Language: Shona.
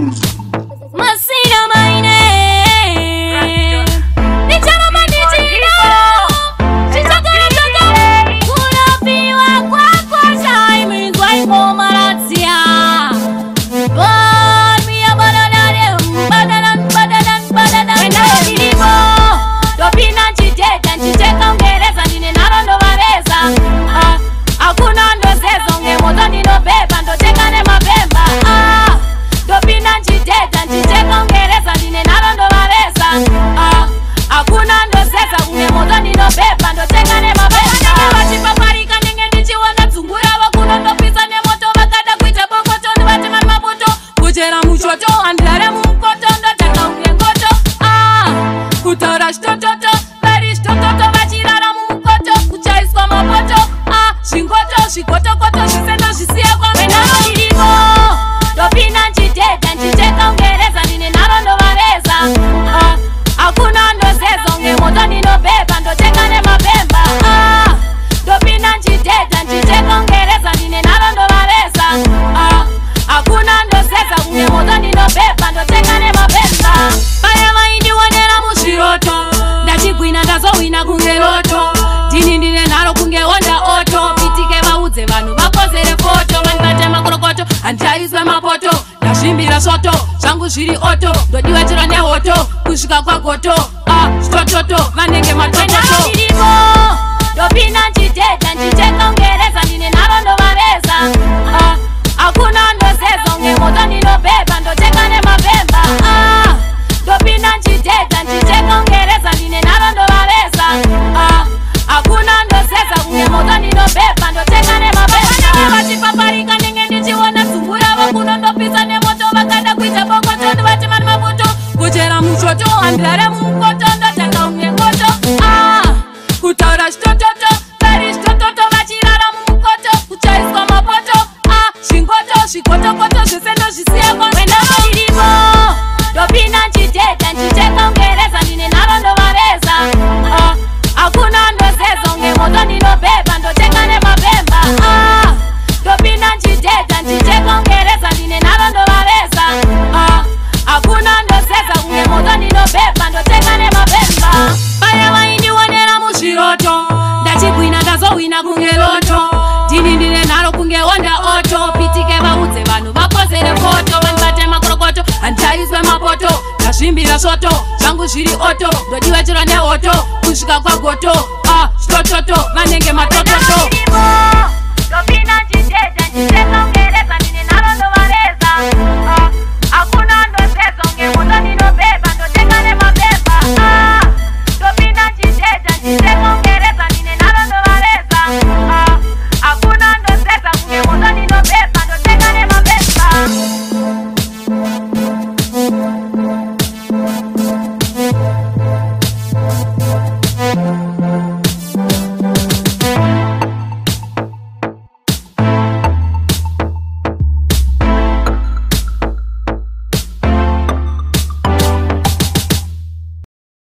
Masina maine nichana manichino chichakara chaka kunapiwa kwa shai mizwa iko maratia Bamia bananare badanan Wena nilipo Dopina nchiteka nchiteka ungereza nine narondo vareza Hakuna ndo sezo ngemoto nino beba ndo tekane mapemba Dopina nchiteka nchiteka ungereza nine narondo vareza Hakuna ndo sezo ngemoto nino beba ndo tekane mapemba Nenge wachipaparika nenge ndichiwana tsungura wakuno ndopisa nemoto wakada kuita bokoto ndivate mani mabuto Kujera muchoto andare mumukoto ndoteka ungengoto Kutora shtototo Beri shtototo vachirara mumukoto Kuchaiswa mapoto Shingoto shikotokoto shisendo shisia kwa menaro nilipo Dopina nchiteka nchiteka ungereza nine narondo vareza Hakuna ndo sezo ngemoto nino beba ndo tekane mapemba Dopina nchiteka nchiteka ungereza nine narondo vareza Hakuna ndo sezo ngemoto nino beba ndo tekane mapemba Paya maindi wanera mushiroto Ndachigwina ndazowina kungeloto Dini ndine naro kunge onda oto Pitike vaudze vanhu vakozere foto Vanibate makorokoto andichaiswe mapoto Ndasvimbira soto zvangu zviri oto Ndodiwachira nehoto kusvika kwagoto Shtototo vanenge matokoto Ndirimo Dopina nchiteka nchiteka ungereza ndine narondo vareza Hakuna ndo sezo ngemoto nino beba ndo tekane mapemba Dopina nchiteka nchiteka ungereza ndine narondo vareza Hakuna ndo seza ngemoto nino beba ndo tekane mapemba Nenge wachipaparika nenge ndichiwana tsungura wakuno ndopisa nemoto wakada kuita bokoto ndivate mani mabuto Kujera muchoto andare mumukoto ndoteka ungengoto Kutaura shtototo Beri shtototo vachirara mumukoto Kuchaiswa mapoto Shingoto shikotokoto shisendo shisia kwa menaro nilipo Dopina nchiteka nchiteka ungereza ndine narondo vareza Hakuna ndo sezo ngemoto nino beba ndo tekane mapemba Dopina nchiteka nchiteka ungereza ndine narondo vareza Hakuna ndo sezo ngemoto nino beba ndo tekane mapemba Paya waindi wanera mushiroto Ndachigwina ndazowina kungeloto Dini ndine naro kunge onda oto Pitike vaudze vanhu vakozere foto Vanibate makorokoto andichaiswe mapoto Ndasvimbira soto zvangu zviri oto Ndodiwachira nehoto kusvika kwagoto